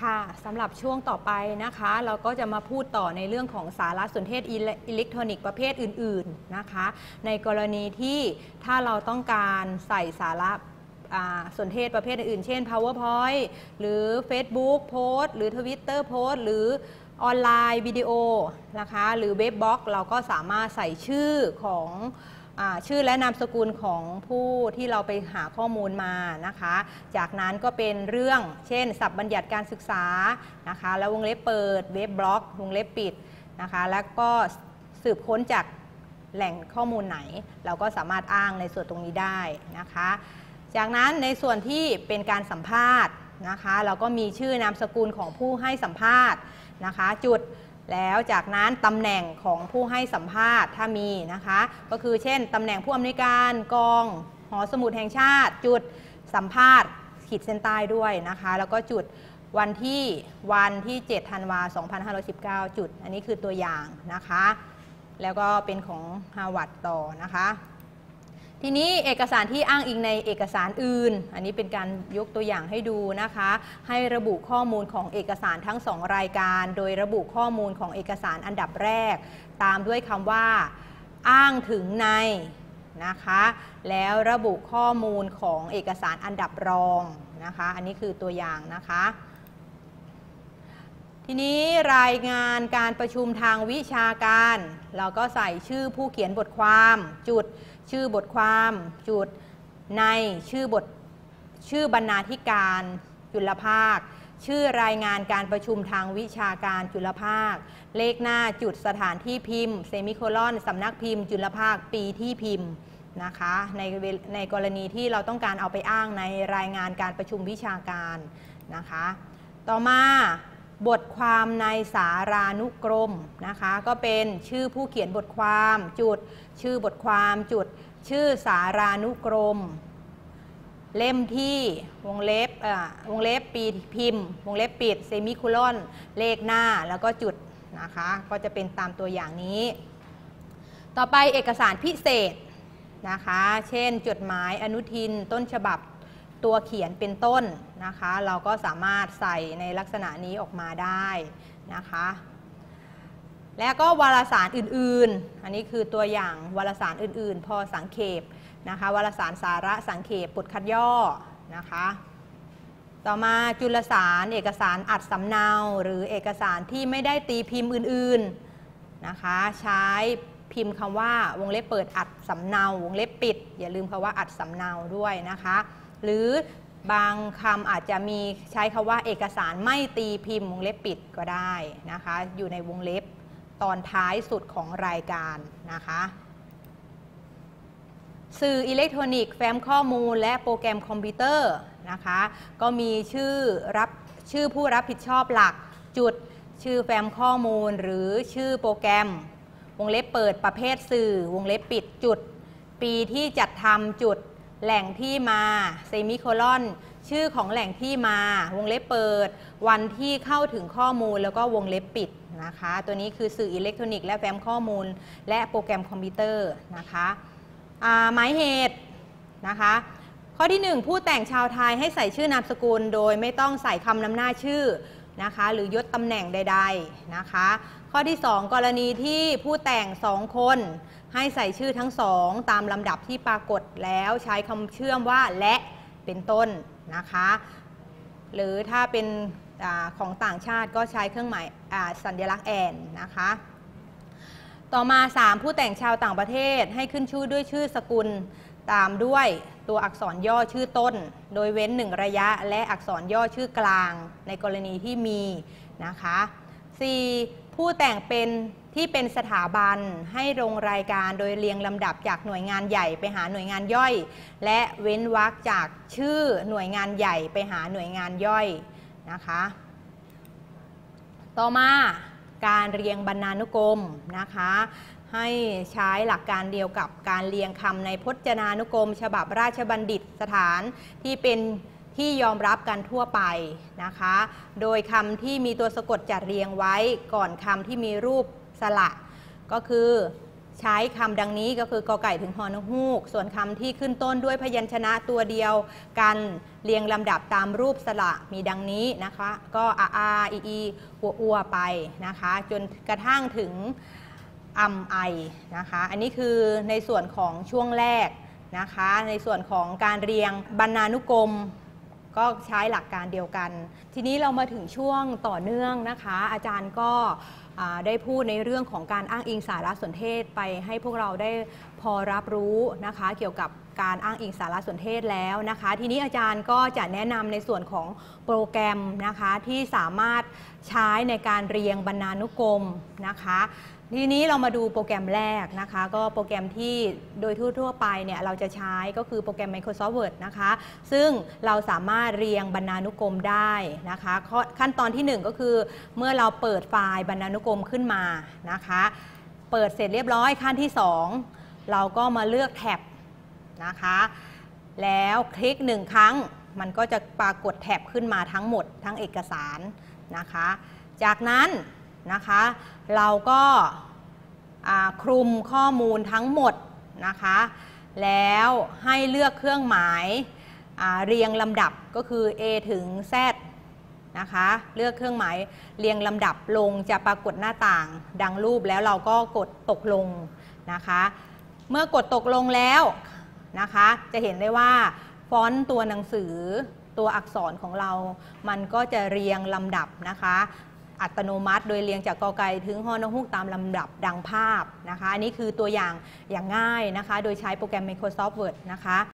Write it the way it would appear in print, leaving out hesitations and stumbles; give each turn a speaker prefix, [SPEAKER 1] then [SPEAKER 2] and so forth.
[SPEAKER 1] ค่ะสำหรับช่วงต่อไปนะคะเราก็จะมาพูดต่อในเรื่องของสารสนเทศอิเล็กทรอนิกส์ประเภทอื่นๆนะคะในกรณีที่ถ้าเราต้องการใส่สาระสนเทศประเภทอื่นเช่น PowerPoint หรือ Facebook โพสต์หรือ Twitter โพสต์หรือออนไลน์วิดีโอนะคะหรือเว็บบล็อกเราก็สามารถใส่ชื่อของชื่อและนามสกุลของผู้ที่เราไปหาข้อมูลมานะคะจากนั้นก็เป็นเรื่องเช่นศัพท์บัญญัติการศึกษานะคะแล้ววงเล็บเปิดเว็บบล็อกวงเล็บปิดนะคะแล้วก็สืบค้นจากแหล่งข้อมูลไหนเราก็สามารถอ้างในส่วนตรงนี้ได้นะคะจากนั้นในส่วนที่เป็นการสัมภาษณ์นะคะเราก็มีชื่อนามสกุลของผู้ให้สัมภาษณ์นะคะจุดแล้วจากนั้นตำแหน่งของผู้ให้สัมภาษณ์ถ้ามีนะคะก็คือเช่นตำแหน่งผู้อำนวยการกองหอสมุดแห่งชาติจุดสัมภาษณ์ขีดเส้นใต้ด้วยนะคะแล้วก็จุดวันที่7 ธันวาคม 2519 จุดอันนี้คือตัวอย่างนะคะแล้วก็เป็นของฮาร์วาร์ดต่อนะคะทีนี้เอกสารที่อ้างอิงในเอกสารอื่นอันนี้เป็นการยกตัวอย่างให้ดูนะคะให้ระบุข้อมูลของเอกสารทั้ง2รายการโดยระบุข้อมูลของเอกสารอันดับแรกตามด้วยคำว่าอ้างถึงในนะคะแล้วระบุข้อมูลของเอกสารอันดับรองนะคะอันนี้คือตัวอย่างนะคะทีนี้รายงานการประชุมทางวิชาการเราก็ใส่ชื่อผู้เขียนบทความจุดชื่อบทความจุดในชื่อบรรณาธิการจุลภาคชื่อรายงานการประชุมทางวิชาการจุลภาคเลขหน้าจุดสถานที่พิมพ์เซมิโคลอนสำนักพิมพ์จุลภาคปีที่พิมพ์นะคะในกรณีที่เราต้องการเอาไปอ้างในรายงานการประชุมวิชาการนะคะต่อมาบทความในสารานุกรมนะคะก็เป็นชื่อผู้เขียนบทความจุดชื่อบทความจุดชื่อสารานุกรมเล่มที่วงเล็บปีพิมพ์วงเล็บปิดเซมิโคลอนเลขหน้าแล้วก็จุดนะคะก็จะเป็นตามตัวอย่างนี้ต่อไปเอกสารพิเศษนะคะเช่นจดหมายอนุทินต้นฉบับตัวเขียนเป็นต้นนะคะเราก็สามารถใส่ในลักษณะนี้ออกมาได้นะคะแล้วก็วารสารอื่นๆอันนี้คือตัวอย่างวารสารอื่นๆพอสังเขปนะคะวารสารสาระสังเขปบทคัดย่อนะคะต่อมาจุลสารเอกสารอัดสำเนาหรือเอกสารที่ไม่ได้ตีพิมพ์อื่นๆนะคะใช้พิมพ์คำว่าวงเล็บเปิดอัดสำเนาวงเล็บปิดอย่าลืมคำว่าอัดสำเนาด้วยนะคะหรือบางคำอาจจะมีใช้คำว่าเอกสารไม่ตีพิมพ์วงเล็บปิดก็ได้นะคะอยู่ในวงเล็บตอนท้ายสุดของรายการนะคะสื่ออิเล็กทรอนิกส์แฟ้มข้อมูลและโปรแกรมคอมพิวเตอร์นะคะก็มีชื่อผู้รับผิดชอบหลักจุดชื่อแฟ้มข้อมูลหรือชื่อโปรแกรมวงเล็บเปิดประเภทสื่อวงเล็บปิดจุดปีที่จัดทำจุดแหล่งที่มาเซมิโคลอนชื่อของแหล่งที่มาวงเล็บเปิดวันที่เข้าถึงข้อมูลแล้วก็วงเล็บปิดนะคะตัวนี้คือสื่ออิเล็กทรอนิกส์และแฟ้มข้อมูลและโปรแกรมคอมพิวเตอร์นะคะหมายเหตุนะคะข้อที่1ผู้แต่งชาวไทยให้ใส่ชื่อนามสกุลโดยไม่ต้องใส่คำนำหน้าชื่อนะคะหรือยศตำแหน่งใดๆนะคะข้อที่2กรณีที่ผู้แต่ง2คนให้ใส่ชื่อทั้ง2ตามลำดับที่ปรากฏแล้วใช้คำเชื่อมว่าและเป็นต้นนะคะหรือถ้าเป็นของต่างชาติก็ใช้เครื่องหมายสัญลักษณ์แอนนะคะต่อมา3ผู้แต่งชาวต่างประเทศให้ขึ้นชื่อด้วยชื่อสกุลตามด้วยตัวอักษรย่อชื่อต้นโดยเว้น1ระยะและอักษรย่อชื่อกลางในกรณีที่มีนะคะ4ผู้แต่งที่เป็นสถาบันให้ลงรายการโดยเรียงลำดับจากหน่วยงานใหญ่ไปหาหน่วยงานย่อยและเว้นวรรคจากชื่อหน่วยงานใหญ่ไปหาหน่วยงานย่อยนะคะต่อมาการเรียงบรรณานุกรมนะคะให้ใช้หลักการเดียวกับการเรียงคำในพจนานุกรมฉบับราชบัณฑิตสถานที่เป็นที่ยอมรับกันทั่วไปนะคะโดยคำที่มีตัวสะกดจัดเรียงไว้ก่อนคำที่มีรูปสระก็คือใช้คำดังนี้ก็คือกอไก่ถึงฮอนกฮูกส่วนคำที่ขึ้นต้นด้วยพยัญชนะตัวเดียวกันเรียงลำดับตามรูปสระมีดังนี้นะคะก็อาอีอัวไปนะคะจนกระทั่งถึงไอนะคะอันนี้คือในส่วนของช่วงแรกนะคะในส่วนของการเรียงบรรณานุกรมก็ใช้หลักการเดียวกันทีนี้เรามาถึงช่วงต่อเนื่องนะคะอาจารย์ก็ได้พูดในเรื่องของการอ้างอิงสารสนเทศไปให้พวกเราได้พอรับรู้นะคะเกี่ยวกับการอ้างอิงสารสนเทศแล้วนะคะทีนี้อาจารย์ก็จะแนะนำในส่วนของโปรแกรมนะคะที่สามารถใช้ในการเรียงบรรณานุกรมนะคะทีนี้เรามาดูโปรแกรมแรกนะคะก็โปรแกรมที่โดยทั่วไปเนี่ยเราจะใช้ก็คือโปรแกรม Microsoft Word นะคะซึ่งเราสามารถเรียงบรรณานุกรมได้นะคะขั้นตอนที่1ก็คือเมื่อเราเปิดไฟล์บรรณานุกรมขึ้นมานะคะเปิดเสร็จเรียบร้อยขั้นที่2เราก็มาเลือกแท็บนะคะแล้วคลิก1ครั้งมันก็จะปรากฏแท็บขึ้นมาทั้งหมดทั้งเอกสารนะคะจากนั้นนะคะเราก็คลุมข้อมูลทั้งหมดนะคะแล้วให้เลือกเครื่องหมายเรียงลำดับก็คือ A ถึง Z นะคะเลือกเครื่องหมายเรียงลำดับลงจะปรากฏหน้าต่างดังรูปแล้วเราก็กดตกลงนะคะเมื่อกดตกลงแล้วนะคะจะเห็นได้ว่าฟอนต์ตัวหนังสือตัวอักษรของเรามันก็จะเรียงลำดับนะคะอัตโนมัติโดยเรียงจากกอไก่ถึงฮอนกฮูกตามลำดับดังภาพนะคะอันนี้คือตัวอย่างง่ายนะคะโดยใช้โปรแกรม Microsoft Word นะคะ